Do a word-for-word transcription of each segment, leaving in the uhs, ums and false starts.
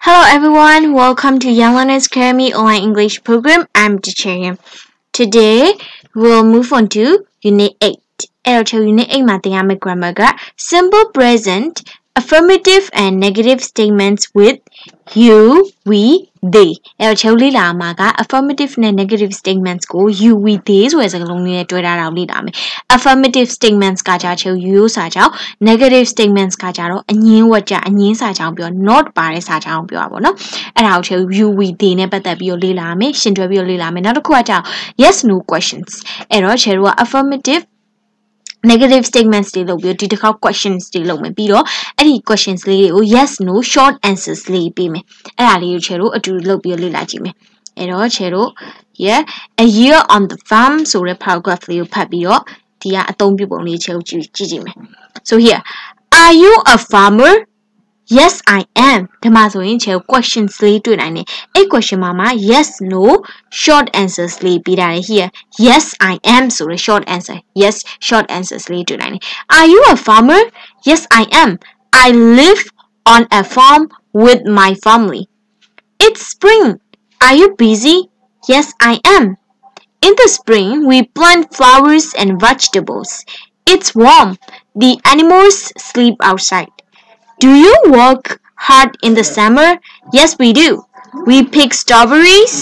Hello everyone, welcome to Young Learners Academy Online English Program. I'm Teacher Yam. Today, we'll move on to Unit eight. Error Unit eight ma thiyame grammar ga simple present, affirmative and negative statements with you, we, they. Error li la ma ga affirmative and negative statements ko you, we, they so as a long ni twa da raw li la me. Affirmative statements ka ja cheu you sa chao, negative statements ka ja ro anyin wat ja anyin sa chao pyo not pa de sa chao pyo ba no. Era ko cheu you, we, they ne patat pi yo li la me, shin twa pi yo li la me. Naw taku ka ja yes no questions. Error cheu ro affirmative negative statements တွေလုပ်ပြီးဒီတစ်ခါ questions တွေလုပ်မယ်ပြီးတော့အဲ့ဒီ questions လေးတွေကို yes no short answers လေးပေးမယ်အဲ့ဒါလေးကိုချေတို့အတူတူလုပ်ပြီးလေ့လာကြည့်မယ်အဲ့တော့ချေတို့ yeah a year on the farm ဆိုတဲ့ paragraph လေးကိုဖတ်ပြီးတော့ဒီကအသုံးပြုပုံလေးချေတို့ကြည့်ကြည့်ကြည့်မယ် so here are you a farmer Yes, I am. ဒီမှာဆိုရင်ချေ questions လေးတွေ့နိုင်တယ်အဲ့ question မှာမှာ yes no short answers လေးပေးထားတယ် here yes I am ဆိုတဲ့ short answer yes short answers လေးတွေ့နိုင်တယ် Are you a farmer? Yes I am. I live on a farm with my family. It's spring. Are you busy? Yes I am. In the spring we plant flowers and vegetables. It's warm. The animals sleep outside.Do you work hard in the summer? Yes, we do. We pick strawberries.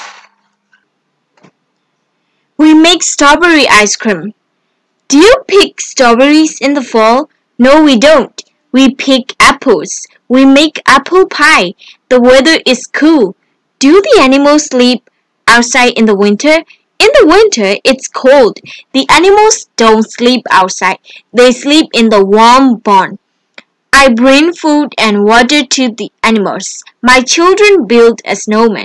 We make strawberry ice cream. Do you pick strawberries in the fall? No, we don't. We pick apples. We make apple pie. The weather is cool. Do the animals sleep outside in the winter? In the winter, it's cold. The animals don't sleep outside. They sleep in the warm barn.I bring food and water to the animals. My children build a snowman.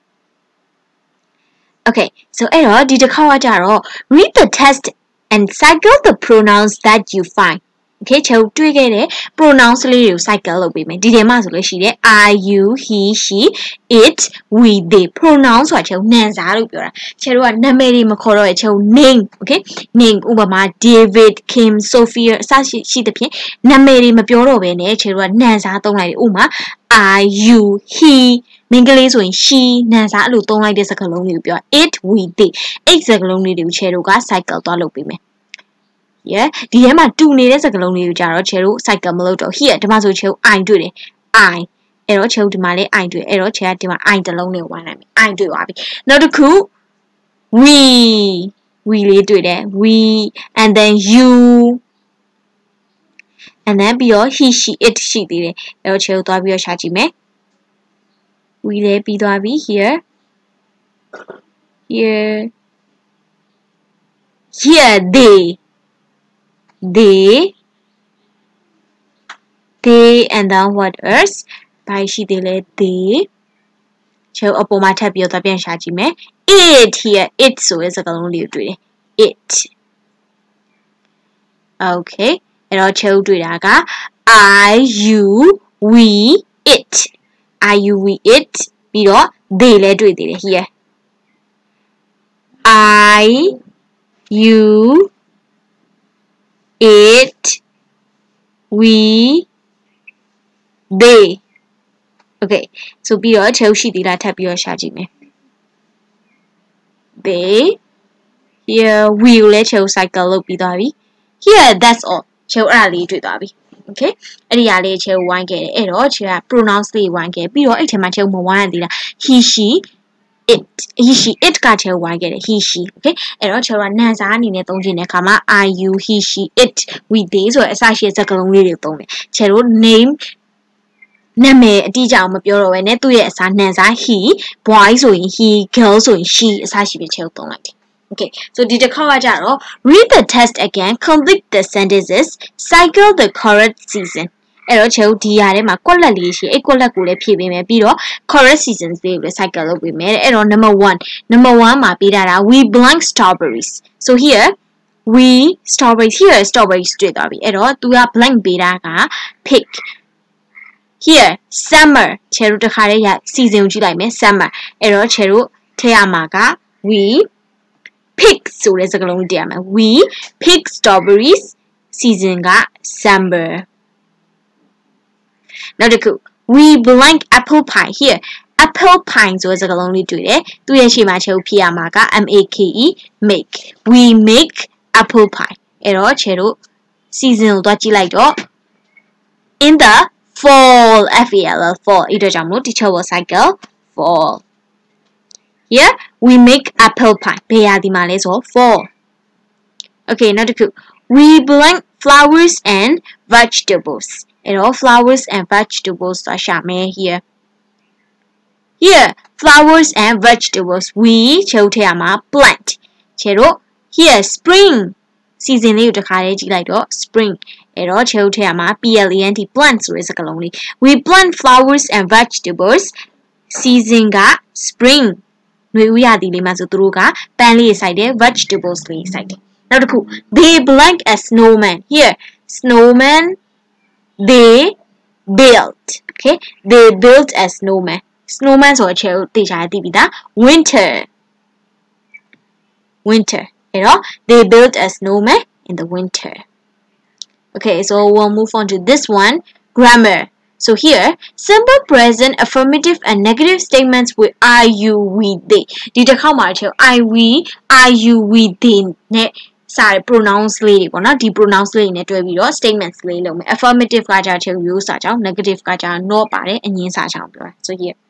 Okay, so အဲ့တော့ဒီတစ်ခါကကြတော့ read the text and cycle the pronouns that you find. Okay, ကျွန်တော်တွေ့ခဲ့တဲ့ pronouns လေးတွေကို cycle လုပ်ပေးမယ်ဒီထဲမှာဆိုလို့ရှိတယ် I you he she it we they pronoun ဆိုတာကျွန်တော်နာမ်စားလို့ပြောတာကျွန်တော်ကနာမည်တွေမခေါ်တော့ရကျွန်တော် name okay name ဥပမာ David Kim Sophia အစရှိရှိသဖြင့်နာမည်တွေမပြောတော့ဘဲနဲ့ကျွန်တော်ကနာမ်စားသုံးလိုက်တယ်ဥပမာ I you he မင်္ဂလေးဆိုရင် she နာမ်စားအဲ့လိုသုံးလိုက်တဲ့စကားလုံးတွေကိုပြော it we they အဲ့စကားလုံးတွေကိုကျွန်တော်က cycle သွားလုပ်ပေးမယ်Yeah ဒီထဲမှာတူနေတဲ့စကားလုံးတွေကိုကြာတော့ချေတို့ cycle မလုပ်တော့ here ဒီမှာဆိုချေတို့ I တွေ့တယ် I အဲ့တော့ချေတို့ဒီမှာလေး I တွေ့အဲ့တော့ချေကဒီမှာ I တစ်လုံးနဲ့ဝိုင်းလိုက်ပြီ I တွေ့သွားပြီနောက်တစ်ခု we we လေးတွေ့တယ် we and then you and then ပြီးတော့ he she it ရှိသေးတယ်အဲ့တော့ချေတို့သွားပြီးတော့ရှာကြည့်မယ် we လေးပြီးသွားပြီ here here here they they they and then what else ဘာရှိသေးလဲ they ချေအပေါ်မှာထပ်ပြီးတော့ပြန်ရှာကြည့်မယ် it here it ဆိုတဲ့စကားလုံးလေးကိုတွေ့တယ် it okay အဲ့တော့ချေတွေ့တာက I you we it I you we it ပြီးတော့ they လည်းတွေ့သေးတယ် here I you it we they okay so ပြီးတော့ချေရှိသေးလားထပ်ပြီးတော့ရှာကြည့်မယ် they here we ကိုလည်းချေ cycle လုပ်ပြီးသွားပြီ here that's all ချေအဲ့ဒါလေးတွေ့သွားပြီ okay အဲ့ဒီဟာလေးချေဝိုင်းခဲ့တယ်အဲ့တော့ချေက pronouns လေးဝိုင်းခဲ့ပြီးတော့အဲ့ထဲမှာချေမဝိုင်းရသေးလား he she it he she it ကချေဝိုင်းခဲ့တယ် he she okay အဲ့တော့ချေကနာမ်စားအနေနဲ့သုံးချင်တဲ့အခါမှာ I you he she it we they ဆိုတဲ့အစရှိတဲ့စကားလုံးလေးတွေသုံးတယ်ချေတို့ name နာမည်အတိအကျအောင်မပြောတော့ဘဲနဲ့သူ့ရဲ့အစားနာမ်စား he boy ဆိုရင် he girl ဆိုရင် she အစရှိပြီးချေသုံးလိုက်တယ် okay so ဒီတစ်ခါကကြတော့ read the text again complete the sentences cycle the correct seasonအဲ့တော့ချေတို့ဒီဟာထဲမှာကွက်လက်လေးရှိအဲ့ကွက်လက်ကိုလည်းဖြည့်ပေးမယ်ပြီးတော့ correct seasons လေးကိုလည်း cycle လုပ်ပေးမယ်အဲ့တော့ number one number one မှာပေးထားတာ we blank strawberries so here we strawberries here strawberries တွေ့သွားပြီအဲ့တော့သူက blank ပေးတာက pick here summer ချေတို့တစ်ခါတည်းရ season ကိုကြည့်လိုက်မယ် summer အဲ့တော့ချေတို့ထည့်ရမှာက we pick ဆိုတဲ့စကားလုံးတရားမယ် we pick strawberries season က summerနောက်တစ်ခု we blank apple pie here apple pie ဆိုတဲ့စကားလုံးလေးတွေ့တယ်သူရဲ့ရှေ့မှာချေကိုဖြည့်ရမှာက M A K E make we make apple pie အဲ့တော့ချေတို့ season ကိုသွားကြည့်လိုက်တော့ in the fall F A L L fall အဲ့တော့ကြောင့်မလို့ teacher will cycle fall here we make apple pie ဘယ်ရာသီမှာလဲဆို fall okay နောက်တစ်ခု we blank flowers and vegetables အဲ့တော့ flowers and vegetables သွားရှာမယ် here here flowers and vegetables we ချေထည့်ရမှာ plant ချေတို့ here spring season လေးကိုတစ်ခါလေးကြည့်လိုက်တော့ spring အဲ့တော့ချေထည့်ရမှာ P L A N T plant ဆိုတဲ့စကားလုံးလေး we plant flowers and vegetables season က spring ຫນွေဥရာသီလေးမှာဆိုသူတို့ကပန်းလေးစိုက်တယ် vegetables လေးစိုက်တယ်နောက်တစ်ခု they blank a snowman here snowman they built okay they built a snowman snowman ဆိုအချက်ကိုသိချာသိပြီသား winter winter အဲ့တော့ they built a snowman in the winter okay so we'll move on to this one grammar so here simple present affirmative and negative statements with I you we they ဒီတစ်ခေါက်မှာချက် I we I you we they နဲ့စာ pronouns လေးတွေပေါ့နော်ဒီ pronouns လေးနဲ့တွဲပြီးတော့ statements လေးလုပ်မယ် affirmative ကကြာချက် you စာကြောင့် negative ကကြာ not ပါတယ်အငင်းစာကြောင့်ပြောတာ so here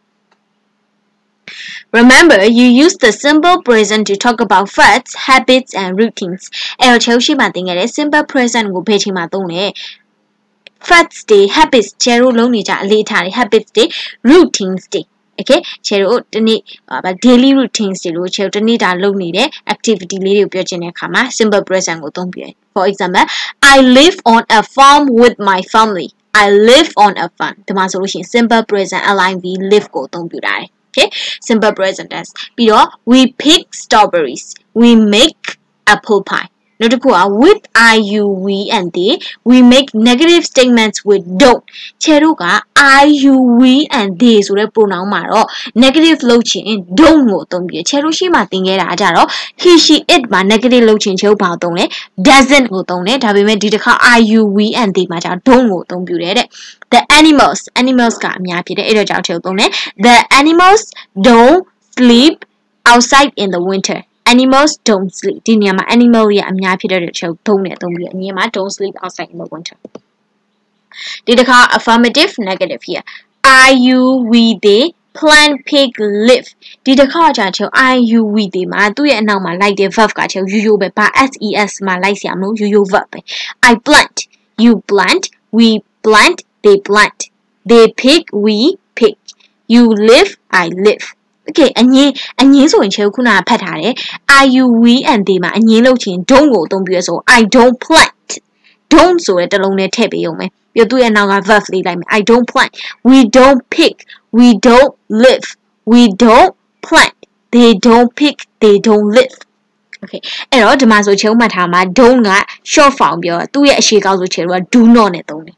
remember you use the simple present to talk about facts habits and routines အဲ့တော့ချက်ရှိမှသင်ခဲ့တဲ့ simple present ကိုဘယ်ချိန်မှာသုံးလဲ facts တွေ habits ချေတို့လုံးနေကြအလေးထားတွေ habits တွေ routines တွေ okay ချေတို့တနေ့ daily routines တွေလို့ချေတို့တနေ့တာလုပ်နေတဲ့ activity လေးတွေကိုပြောချင်တဲ့အခါမှာ simple present ကိုသုံးပြတယ် for example I live on a farm with my family I live on a farm ဒီမှာဆိုလို့ရှိရင် simple present L I V live ကိုသုံးပြတာတယ် okay simple present tense ပြီးတော့ we pick strawberries we make apple pie နောက်တစ်ခုက with I you we and they we make negative statements with don't ချေတို့က I you we and they ဆိုတဲ့ pronoun မှာတော့ negative လုပ်ချင် don't ကိုသုံးပြီးချေတို့ရှိမှသင်ခဲ့တာကြတော့ he she it မှာ negative လုပ်ချင်ချေတို့ဘာကိုသုံးလဲ doesn't ကိုသုံးတယ်ဒါပေမဲ့ဒီတစ်ခါ I you we and they မှာကျတော့ don't ကိုသုံးပြတယ်တဲ့ the animals animals ကအများဖြစ်တယ်အဲ့တော့ကြောင့်ချေတို့သုံးတယ် the animals don't sleep outside in the winter animals don't sleep ဒီနေရာမှာ animal ရဲ့အများဖြစ်တဲ့ချက်သုံးတယ်သုံးပြီးအငင်းမှာ don't sleep outside in the winter ဒီတစ်ခါ affirmative negative here I you we they plant pig live ဒီတစ်ခါကြာချက် I you we they မှာသူ့ရဲ့အနောက်မှာလိုက်တဲ့ verb ကချက် you you ပဲဘာ S E S မှာလိုက်ဆရာမလို့ you you verb ပဲ I plant you plant we plant they plant they pick we pick you live I live okay အငင်းအငင်းဆိုရင်ချေခုနကဖတ်ထားတယ် I you we and they မှာအငင်းလုပ်ချင် don't ကိုအသုံးပြုရဆို I don't plant don't ဆိုတဲ့တလုံးနဲ့ထည့်ပေးရုံပဲပြီးတော့သူ့ရဲ့နောက်က verb လေးလိုက်မယ် I don't plant we don't pick we don't live we don't plant they don't pick they don't live okay အဲ့တော့ဒီမှာဆိုချေမှတ်ထားမှာ don't က short form ပြောတာသူ့ရဲ့အရှေ့ကောက်ဆိုချေတော့ do not နဲ့သုံးတယ်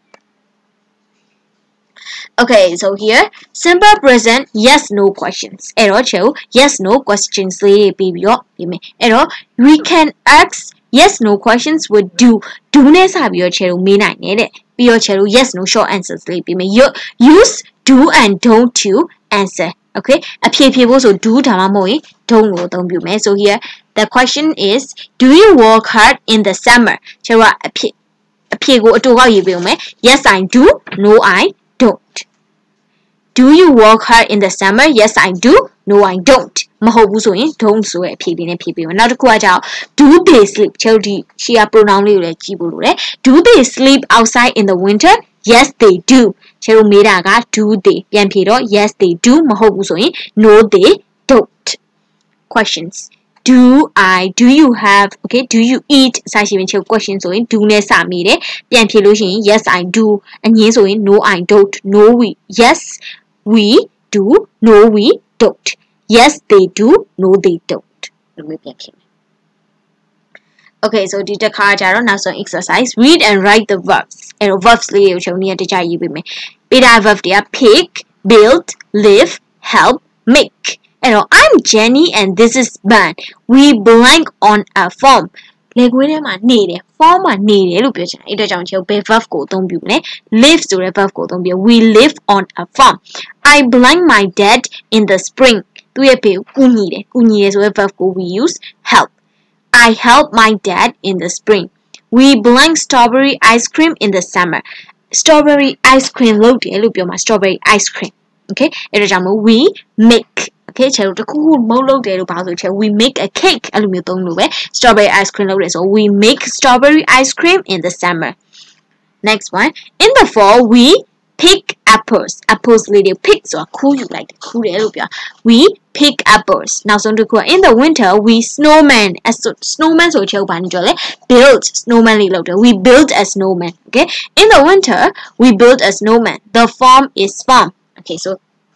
Okay, so here, simple present, yes, no questions. Error, cho, yes, no questions. Error, we can ask yes, no questions with do. Do ne sabi yo chero mean I need it. Be your chero, yes, no short answers. Use do and don't to answer. Okay, appear people so do tamamoi, don't go, don't be me. So here, the question is, do you work hard in the summer? Chero, appear, appear go to how you will me. Yes, I do. No, I don't. Do you work hard in the summer? Yes, I do. No, I don't. မဟုတ်ဘူးဆိုရင် don't ဆိုရဖြေပြီးနဲ့ဖြေပြီးမယ်နောက်တစ်ခုကကြောင့် do they sleep ချေဒီရှီယာ pronoun လေးကိုလည်းကြည့်ဖို့လိုတယ် do they sleep outside in the winter? Yes, they do. ချေတို့မေးတာက do they ပြန်ဖြေတော့ yes, they do မဟုတ်ဘူးဆိုရင် no, they don't. Questions. Do I, do you have, okay, do you eat စရှိရင်ချေ question ဆိုရင် do နဲ့စမေးတယ်ပြန်ဖြေလို့ရှိရင် yes, I do အငင်းဆိုရင် no, I don't. No, we, yes, we do. No, we don't. Yes, they do. No, they don't. Okay, soဒီတစ်ခါကျတော့နောက်ဆုံး exercise read and write the verbs. အဲ့တော့ verbs လေးကိုချုပ်နေရတခြားရေးပေးမယ်ပေးတာ verb တွေက pick, build, live, help, make. And I'm Jenny and this is Ben. We blank on a farm. လေခွေးထဲမှာနေတယ် form မှာနေတယ်လို့ပြောချင်တယ်အဲ့ဒါကြောင့်ချေဘယ် verb ကိုအသုံးပြုမလဲ live ဆိုတဲ့ verb ကိုအသုံးပြု we live on a farm I blind my dad in the spring သူ့ရဲ့ဖေကိုကူညီတယ်ကူညီတယ်ဆိုတဲ့ verb ကို we use help I help my dad in the spring we blind strawberry ice cream in the summer strawberry ice cream လုပ်တယ်လို့ပြောမှာ strawberry ice cream okay အဲ့ဒါကြောင့်မို့ we make okay ချေလို့တခုခုမုတ်လုပ်တယ်လို့ပါဆိုချေ we make a cake အဲ့လိုမျိုးသုံးလို့ပဲ strawberry ice cream လုပ်တယ်ဆို we make strawberry ice cream in the summer next one in the fall we pick apples apples လေးတွေ pick ဆိုတာခူးယူလိုက်တယ်ခူးတယ်လို့ပြော we pick apples နောက်ဆုံးတစ်ခုက in the winter we snowman as snowman ဆိုချေဘာနေကြလဲ build snowman လေးလုပ်တယ် we build a snowman okay in the winter we build a snowman the farm is farm okay so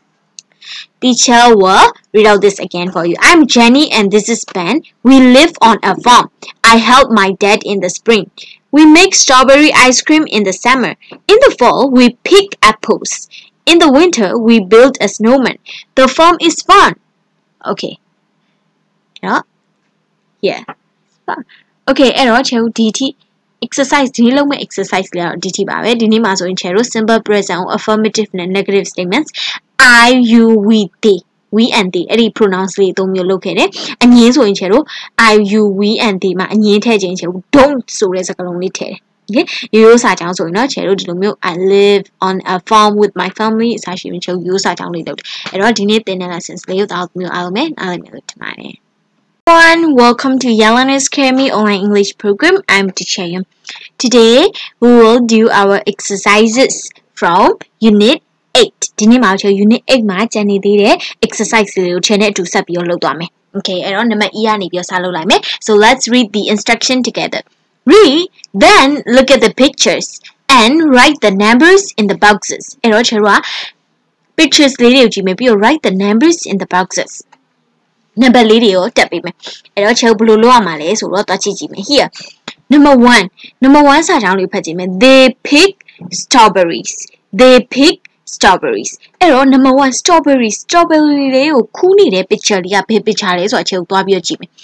teacher will read out this again for you I'm Jenny and this is Ben we live on a farm I help my dad in the spring we make strawberry ice cream in the summer in the fall we pick apples in the winter we build a snowman the farm is fun okay yeah yeah fun okay အဲ့တော့ချေဒီတိ exercise ဒီလုံးမဲ့ exercise လေးတော့ဒီတိပါပဲဒီနေ့မှာဆိုရင်ချေတို့ simple present ကို affirmative နဲ့ negative statements I you we they we and they အဲ့ဒီ pronouns လေးသုံးမျိုးလုပ်ခဲ့တယ်အငင်းဆိုရင်ချေတို့ I you we and they မှာအငင်းထည့်ခြင်းချေတို့ don't ဆိုတဲ့စကားလုံးလေးထည့်တယ် okay ရိုးရိုးစာကြောင်းဆိုရင်တော့ချေတို့ဒီလိုမျိုး I live on a farm with my family အစားရှိရင်ချေတို့ရိုးစာကြောင်းလေးလုပ်တယ်အဲ့တော့ဒီနေ့သင်တဲ့ lessons လေးကိုတော့မျိုးအားလုံးပဲနားလည်မယ်လို့ထင်ပါတယ် Everyone, welcome to Yelena's Academy Online English Program. I'm Teacher Yum. Today, we will do our exercises from Unit eight. ဒီနေ့မှာချေ Unit eight မှာကျန်နေသေးတဲ့ exercise လေးကို channel အတူဆက်ပြီးတော့လုပ်သွားမယ် Okay, အဲ့တော့နံပါတ် E ကနေပြီးတော့စလုပ်လိုက်မယ် So let's read the instruction together. Read, then look at the pictures and write the numbers in the boxes. အဲ့တော့ချေတို့က pictures လေးတွေကိုကြည့်မယ်ပြီးတော့ write the numbers in the boxes. Number လေးတွေကိုတက်ပေးမယ်အဲ့တော့ချေဘယ်လိုလုပ်ရမှာလဲဆိုတော့တွားကြည့်ကြည့်မယ် here number one number one စာကြောင်းလေးဖတ်ကြည့်မယ် they pick strawberries they pick strawberries အဲ့တော့ number one strawberry strawberry လေးကိုခူးနေတဲ့ picture လေးကဘယ် picture လဲဆိုတော့ချေကိုတွားပြီးတော့ကြည့်မယ်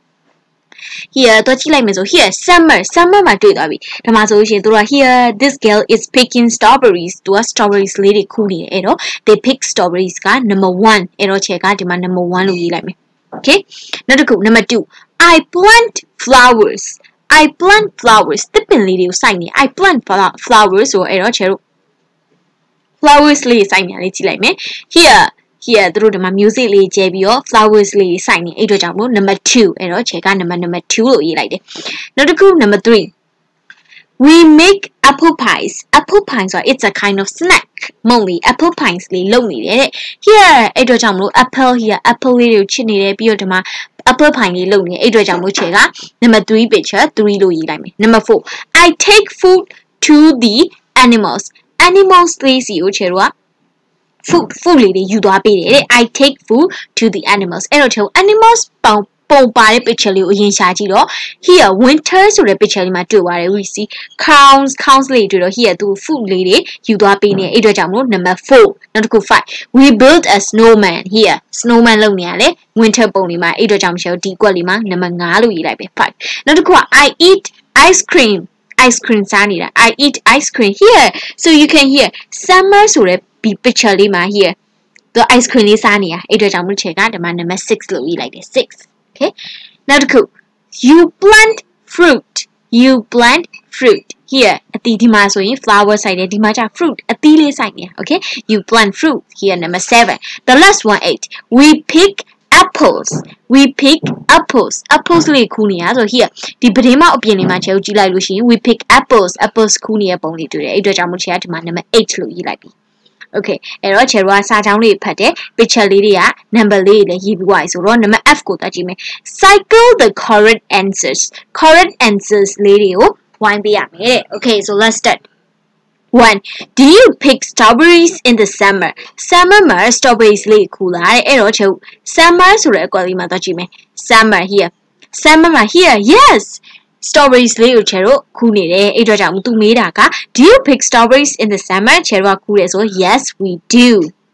here တွားကြည့်လိုက်မယ်ဆို here summer summer မှာတွေ့သွားပြီဒါမှဆိုလို့ရှိရင်သူက here this girl is picking strawberries သူက strawberries လေးတွေခူးနေတယ်အဲ့တော့ they pick strawberries က number one အဲ့တော့ချေကဒီမှာ number one လို့ရေးလိုက်မယ် okay နောက်တစ်ခု number two I plant flowers I plant flowers သစ်ပင်လေးတွေကိုစိုက်နေ I plant flowers ဆိုအဲ့တော့ချေတို့ flowers လေးစိုက်နေလေးကြည့်လိုက်မယ် here here သူတို့ဒီမှာ music လေးကျဲပြီးတော့ flowers လေးစိုက်နေအဲ့တော့ကြောင့်မို့ number two အဲ့တော့ချေက number number two လို့ရေးလိုက်တယ်နောက်တစ်ခု number three we make apple pies apple pies ဆိုတာ it's a kind of snack မုံလေး apple pies လေးလုပ်နေတယ်တဲ့ here အဲ့တော့ကြောင့်မလို့ apple here apple လေးတွေကိုချစ်နေတယ်ပြီးတော့ဒီမှာ apple pie လေးလုပ်နေအဲ့တော့ကြောင့်မို့ချေက number three picture three လို့ရေးလိုက်မယ် number four I take food to the animals animals လေးစီကိုချေတော့ food food လေးတွေယူသွားပေးတယ်တဲ့ I take food to the animals အဲ့တော့ချေ animals ပေါင်ပုံပါတဲ့ picture လေးကိုအရင်ရှာကြည့်တော့ here winter ဆိုတဲ့ picture လေးမှာတွေ့သွားတယ် we see cows cows လေးတွေ့တော့ here သူ food လေးတွေယူသွားပေးနေအဲ့တော့ကြောင့်မလို့ number four နောက်တစ်ခု five we build a snowman here snowman လုပ်နေရလေ winter ပုံလေးမှာအဲ့တော့ကြောင့်မရှောဒီကွက်လေးမှာ number five လို့ရေးလိုက်ပဲ five နောက်တစ်ခုက I eat ice cream ice cream စားနေတာ I eat ice cream here so you can hear summer ဆိုတဲ့ picture လေးမှာ here သူ ice cream လေးစားနေတာအဲ့တော့ကြောင့်မလို့ချေကဒီမှာ number six လို့ရေးလိုက်တယ် six okay now the coup you plant fruit you plant fruit here အတီဒီမှာဆိုရင် flower စိုက်တယ်ဒီမှာကျ fruit အတီးလေးစိုက်နေ okay you plant fruit here number seven the last one eight we pick apples we pick apples apples လေးခူးနေရဆို here ဒီပတင်းမအပြင်လေးမှာချေကိုကြည့်လိုက်လို့ရှိရင် we pick apples apples ခူးနေတဲ့ပုံလေးတွေ့တယ်အဲ့အတွက်ကြောင့်မို့ချေကဒီမှာ number eight လို့ရေးလိုက်ပြီOkay အဲ့တော့ချေရောစာကြောင်းလေးဖတ်တယ် picture လေးတွေက number လေးတွေလည်းရေးပြီးသွားပြီဆိုတော့ number F ကိုတက်ကြည့်မယ် cycle the correct answers correct answers လေးတွေကိုဝိုင်းပေးရမယ်တဲ့ Okay so let's start one do you pick strawberries in the summer summer မှာ strawberries လေးခူလာတဲ့အဲ့တော့ချေ summer ဆိုတဲ့အကွက်လေးမှာတက်ကြည့်မယ် summer here summer မှာ here yes strawberries လေးကိုချေတို့ခူးနေတယ်အဲ့တော့ကြောင့်သူမေးတာက do you pick strawberries in the summer ချေတို့ကခူးတယ်ဆို yes we do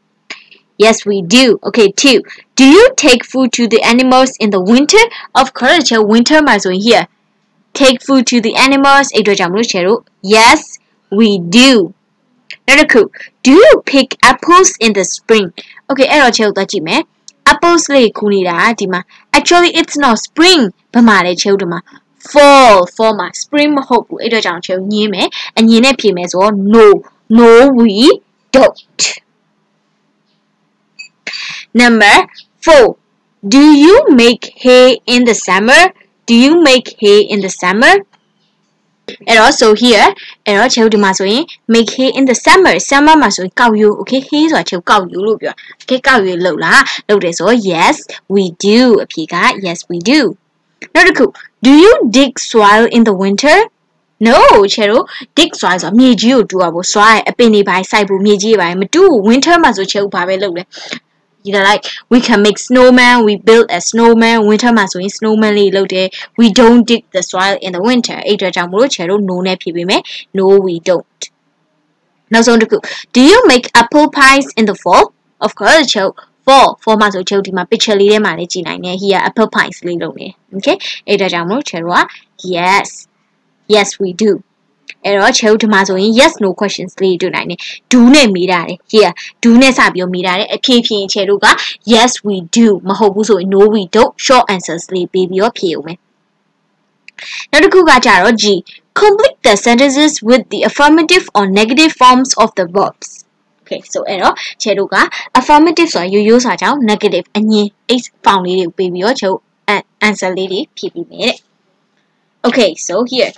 yes we do okay two do you take food to the animals in the winter of course ချေ winter မှာဆိုရင် here take food to the animals အဲ့တော့ကြောင့်မလို့ share တို့ yes we do နောက်တစ်ခု do you pick apples in the spring okay အဲ့တော့ share တို့သွားကြည့်မယ် apples လေးခူးနေတာဒီမှာ actually it's not spring ဘာမှလဲ share တို့မှာ fall fall မှာ spring မဟုတ်ဘူးအဲ့တော့ကြောင့် share ညင်းမယ်အညင်းနဲ့ဖြေမယ်ဆိုတော့ no no we don't number four do you make hay in the summer do you make hay in the summer and also here အဲ့တော့ချေဒီမှာဆိုရင် make hay in the summer summer မှာဆိုရင်ကောက်ယူ okay hay ဆိုတာချေကောက်ယူလို့ပြော okay ကောက်ယူလုပ်လားလုပ်တယ်ဆို yes we do အဖြေက yes we do နောက်တစ်ခု do you dig soil in the winter no ချေတို့ dig soil ဆိုတာမြေကြီးကိုတူအောင် soil အပင်တွေပိုင်းစိုက်ဖို့မြေကြီးတွေပိုင်းမတူ winter မှာဆိုချေဘာပဲလုပ်လဲeither like we can make snowman we build a snowman winter မှာဆိုရင် snowman လေးလုပ်တယ် we don't dig the soil in the winter အဲ့အတွက်ကြောင့်မလို့ share တို့ no နဲ့ဖြေပေးမယ် no we don't နောက်ဆုံးတစ်ခု do you make apple pies in the fall of course ချေ fall fall မှာဆိုချေဒီမှာ picture လေးထဲမှာလည်းကြည့်နိုင်တယ် here apple pies လေးလုပ်နေ okay အဲ့အတွက်ကြောင့်မလို့ share တို့က yes yes we doအဲ့တော့ချေဦးဒီမှာဆိုရင် yes no questions လေးတွေ့နိုင်တယ် do နဲ့မေးတာတယ် here do နဲ့စပြီးမေးတာတယ်အဖြေဖြေချေတို့က yes we do မဟုတ်ဘူးဆိုရင် no we don't short answers လေးပေးပြီးတော့ဖြေဦးမယ်နောက်တစ်ခုကကြတော့ G complete the sentences with the affirmative or negative forms of the verbs okay so အဲ့တော့ချေတို့က affirmative ဆိုတာရိုးရိုးစာကြောင့် negative အငင်း h form လေးတွေကိုပေးပြီးတော့ချေ answer လေးတွေဖြေပြီးမယ်တဲ့ okay so here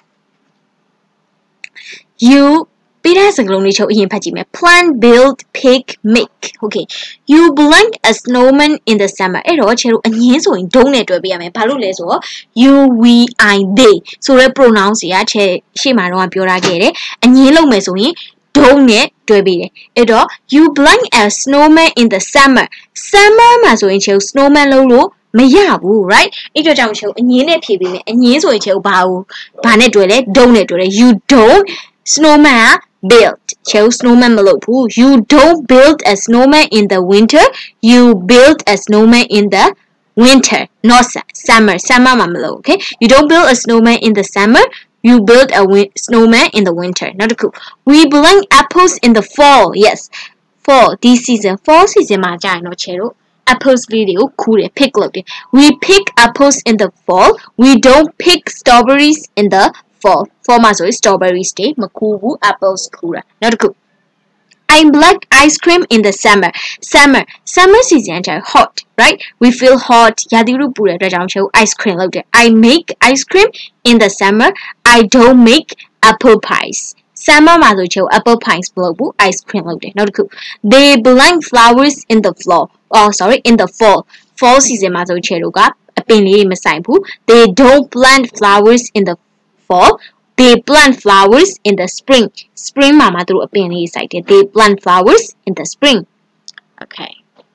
you ပေးတဲ့စကားလုံးလေးချုပ်အရင်ဖတ်ကြည့်မယ် plan build pick make okay you blank a snowman in the summer အဲ့တော့ချေတို့အငင်းဆိုရင် don't နဲ့တွဲပေးရမယ်ဘာလို့လဲဆိုတော့ you we I they ဆိုတဲ့ pronoun တွေကချေရှေ့မှာတော့ပြောထားခဲ့တယ်အငင်းလုပ်မယ်ဆိုရင် don't နဲ့တွဲပေးတယ်အဲ့တော့ you blank a snowman in the summer summer မှာဆိုရင်ချေ snowman လုပ်လို့မရဘူး right အဲ့တော့ကြောင့်ချေအငင်းနဲ့ဖြေပေးမယ်အငင်းဆိုရင်ချေဘာဘူးဘာနဲ့တွဲလဲ don't နဲ့တွဲတယ် you don't snowman build ချေ snowman မလုပ်ဘူး you don't build a snowman in the winter you build a snowman in the winter not summer summer မှာမလုပ် okay you don't build a snowman in the summer you build a snowman in the winter နောက်တစ်ခု we blank apples in the fall yes fall this season fall season မှာကြာရင်တော့ချေတို့ apples လေးတွေကိုခူးတယ် pick လုပ်တယ် we pick apples in the fall we don't pick strawberries in the fall fall မှာဆိုရင် strawberries တွေမခူးဘူး apples ခူးတာနောက်တစ်ခု I like ice cream in the summer summer summer season ကျ hot right we feel hot ရာသီဥတုပူတဲ့အတွက်ကြောင့်ချေ ice cream လုပ်တယ် I make ice cream in the summer I don't make apple pies summer မှာဆိုချေ apple pies မလုပ်ဘူး ice cream လုပ်တယ်နောက်တစ်ခု they blank flowers in the fall oh sorry in the fall fall season မှာဆိုချေတို့ကအပင်လေးတွေမဆိုင်ဘူး they don't plant flowers in the fall they plant flowers in the spring spring မှာမှာသူတို့အပင်လေးစိုက်တယ် they plant flowers in the spring okay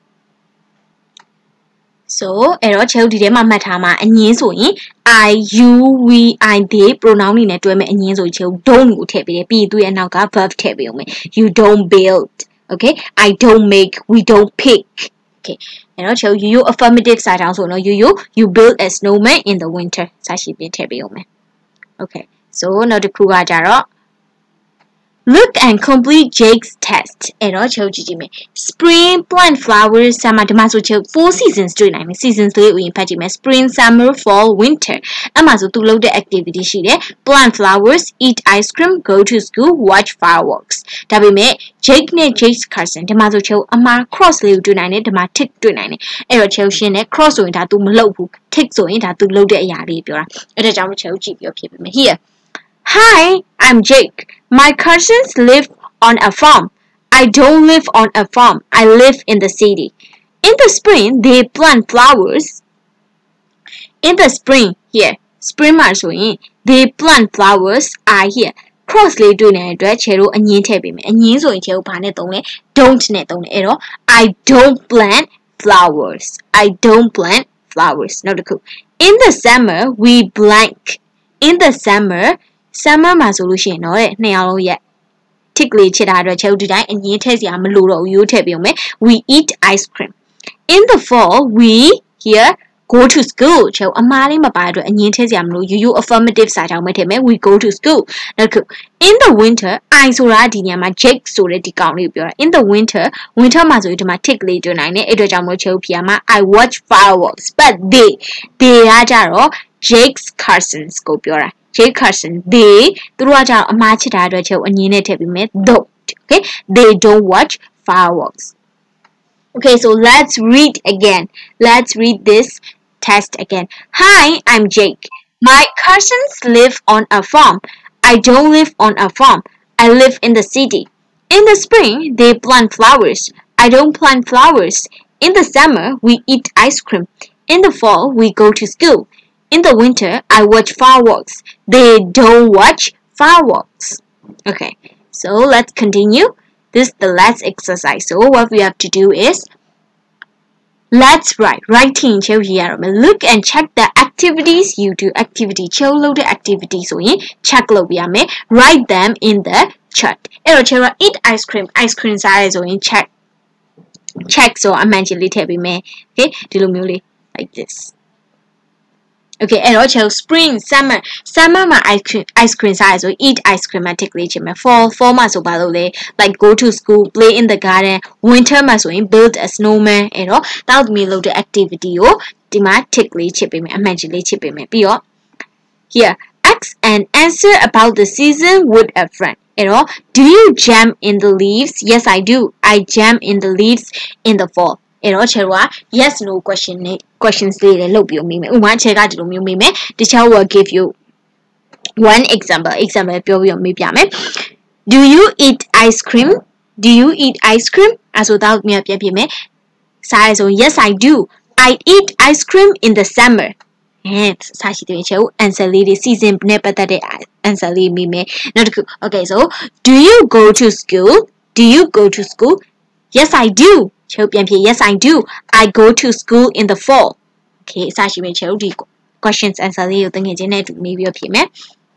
so အဲ့တော့ချေဒီထဲမှာမှတ်ထားမှာအငင်းဆိုရင် I you we I they pronoun တွေနဲ့တွဲမဲ့အငင်းဆိုချေ don't ကိုထည့်ပေးတယ်ပြီးသူ့ရဲ့နောက်က verb ထည့်ပေးအောင်မယ် you don't build okay I don't make we don't pick okay အဲ့တော့ချေ you you affirmative စာကြောင်းဆိုတော့ you you you build a snowman in the winter စာရှိပြထည့်ပေးအောင်မယ် okay so နောက်တစ်ခုကကြတော့ look and complete Jake's test အဲ့တော့ချုပ်ကြည့်ကြည့်မယ် spring plant flowers summer ဒီမှာဆိုချုပ် four seasons တွေ့နိုင်မယ် seasons လေးကိုရင်ဖတ်ကြည့်မယ် spring summer fall winter အဲ့မှာဆိုသူလုပ်တဲ့ activity ရှိတယ် plant flowers eat ice cream go to school watch fireworks ဒါပေမဲ့ Jake နဲ့ Jake's Carson ဒီမှာဆိုချုပ်အမှား cross လေးကိုတွေ့နိုင်တယ်ဒီမှာ tick တွေ့နိုင်တယ်အဲ့တော့ချုပ်ရှင်းတယ် cross ဆိုရင်ဒါ तू မလုပ်ဘူး tick ဆိုရင်ဒါ तू လုပ်တဲ့အရာလေးပြောတာအဲ့ဒါကြောင့်ချုပ်ကြည့်ပြီးတော့ဖြစ်ပြီမယ် here Hi, I'm Jake. My cousins live on a farm. I don't live on a farm. I live in the city. In the spring, they plant flowers. In the spring, here, spring မှာဆိုရင် they plant flowers are here. Cross လေးတွေ့နေတဲ့အတွက်ချေတို့အငင်းထည့်ပေးမယ်အငင်းဆိုရင်ချေတို့ဘာနဲ့သုံးလဲ don't နဲ့သုံးတယ်အဲ့တော့ I don't plant flowers. I don't plant flowers. နောက်တစ်ခု In the summer, we blank. In the summer, summer မှာဆိုလို့ရှိရင်တော့နှစ်ယောက်လုံးရဲ့ tick လေးချစ်တာအတွက်ချေတို့ဒီတိုင်းအငင်းထည့်စရာမလိုတော့ဘူးရိုးထည့်ပေးအောင်မယ် we eat ice cream in the fall we here go to school ချေအမားလေးမပါတော့အငင်းထဲစရာမလို you you affirmative စာကြောင်းပဲထည့်မယ် we go to school နောက်တစ်ခု in the winter I ဆိုတာဒီညမှာ Jake ဆိုတဲ့ဒီကောင်လေးကိုပြောတာ in the winter winter မှာဆိုရင်ဒီမှာ tick လေးတွေ့နိုင်တယ်အဲ့အတွက်ကြောင့်မို့ချေဖြေရမှာ I watch fireworks but they they ကကြတော့ Jake Carsons ကိုပြောတာ Jake Carson they သူတို့ကကြတော့အမားချစ်တာအတွက်ချေအငင်းနဲ့ထည့်ပြီးမယ် don't okay they don't watch fireworks okay so let's read again let's read this test again hi I'm Jake my cousins live on a farm I don't live on a farm I live in the city in the spring they plant flowers I don't plant flowers in the summer we eat ice cream in the fall we go to school in the winter I watch fireworks they don't watch fireworks okay so let's continue this is the last exercise so what we have to do is let's write writing ချိုးရရမယ် look and check the activities you do activity ချိုးလုပ်တဲ့ activity ဆိုရင် check လုပ်ပြရမယ် write them in the chat အဲ့တော့ချိုးရ eat ice cream ice cream စားရဲဆိုရင် check check ဆိုအမှန်ကြီးလေးထည့်ပေးမယ် okay ဒီလိုမျိုးလေး like this okay အဲ့တော့ချိုး spring summer summer မှာ ice cream ice cream စားရဲဆို eat ice cream မှာ tick လေးချင်မယ် fall fall မှာဆိုဘာလို့လဲ like go to school play in the garden winter မှာဆိုရင် build a snowman အဲ့တော့တောက်သမီးလုပ်တဲ့ activity ကိုဒီမှာ tick လေးချစ်ပေးမယ်အမှန်ကြီးလေးချစ်ပေးမယ်ပြီးတော့ here ask and answer about the season with a friend အဲ့တော့ do you jam in the leaves yes I do I jam in the leaves in the fall အဲ့တော့ချေက yes no question နဲ့ questions လေးလည်းလုပ်ပြီးမိမယ်ဥပမာချေကဒီလိုမျိုးမိမယ်တခြား will give you one example example ပြောပြီးမိပြမယ် do you eat ice cream do you eat ice cream အဲ့ဆိုတော့မြပြပြမယ်စားရဆို yes I do I eat ice cream in the summer အဲစားရှိတဲ့ချေ answer လေးတွေ season နဲ့ပတ်သက်တဲ့ answer လေးမိမယ်နောက်တစ်ခု okay so do you go to school do you go to school yes I do ချေပြန်ဖြေ yes I do I go to school in the fall okay စားရှိမယ့်ချေဒီ questions answer လေးကိုတကယ်ချင်းနဲ့တူနေပြီးဖြေမယ်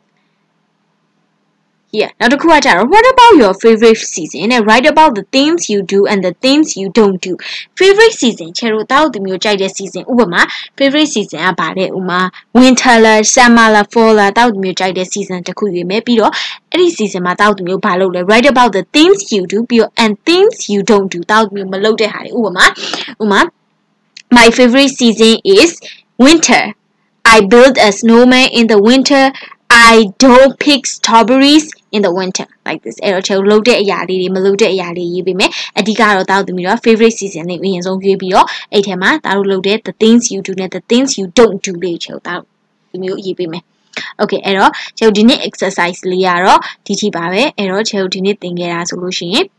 Yeah. Now, the question is, what about your favorite season? And write about the things you do and the things you don't do. Favorite season. Chero tao the mu jai de season. Ubama favorite season about it. Uma winter la, summer la, fall la. Tao the mu jai de season. Ta kuye me piro. Any season ma tao the mu balo le. Write about the things you do piro and things you don't do. Tao the mu malo de hari. Ubama uma. My favorite season is winter. I build a snowman in the winter. I don't pick strawberries in the winter like this အဲ့တော့ချေလုပ်တဲ့အရာလေးတွေမလုပ်တဲ့အရာလေးရေးပေးမယ်အဓိကတော့တောက်သမီးတော့ favorite season လေးအရင်ဆုံးရွေးပြီးတော့အဲ့ထဲမှာဒါတို့လုပ်တဲ့ the things you do နဲ့ the things you don't do လေးချေတောက်ဒီမျိုးရေးပေးမယ် okay အဲ့တော့ချေဒီနေ့ exercise လေးကတော့ဒီထိပါပဲအဲ့တော့ချေဒီနေ့သင်ခဲ့တာဆိုလို့ရှိရင်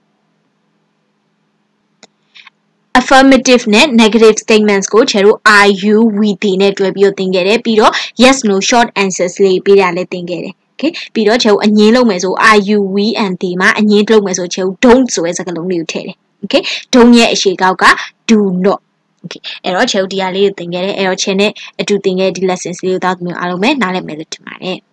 affirmative နဲ့ negative statements ကိုချေတို့ are you we they နဲ့တွဲပြီးတော့သင်ခဲ့တယ်ပြီးတော့ yes no short answers လေးပေးတာလည်းသင်ခဲ့တယ် okay ပြီးတော့ချေတို့အငင်းလုံးမယ်ဆို are you we and they မှာအငင်းလုံးမယ်ဆိုချေတို့ don't ဆိုတဲ့စကားလုံးလေးကိုထည့်တယ် okay don't ရဲ့အရှေ့ကောက်က do not okay အဲ့တော့ချေတို့ဒီဟာလေးကိုသင်ခဲ့တယ်အဲ့တော့ချင်နဲ့အတူသင်ခဲ့ဒီ lessons လေးကိုတောက်မျိုးအားလုံးပဲနားလည်မယ်လို့ထင်ပါတယ်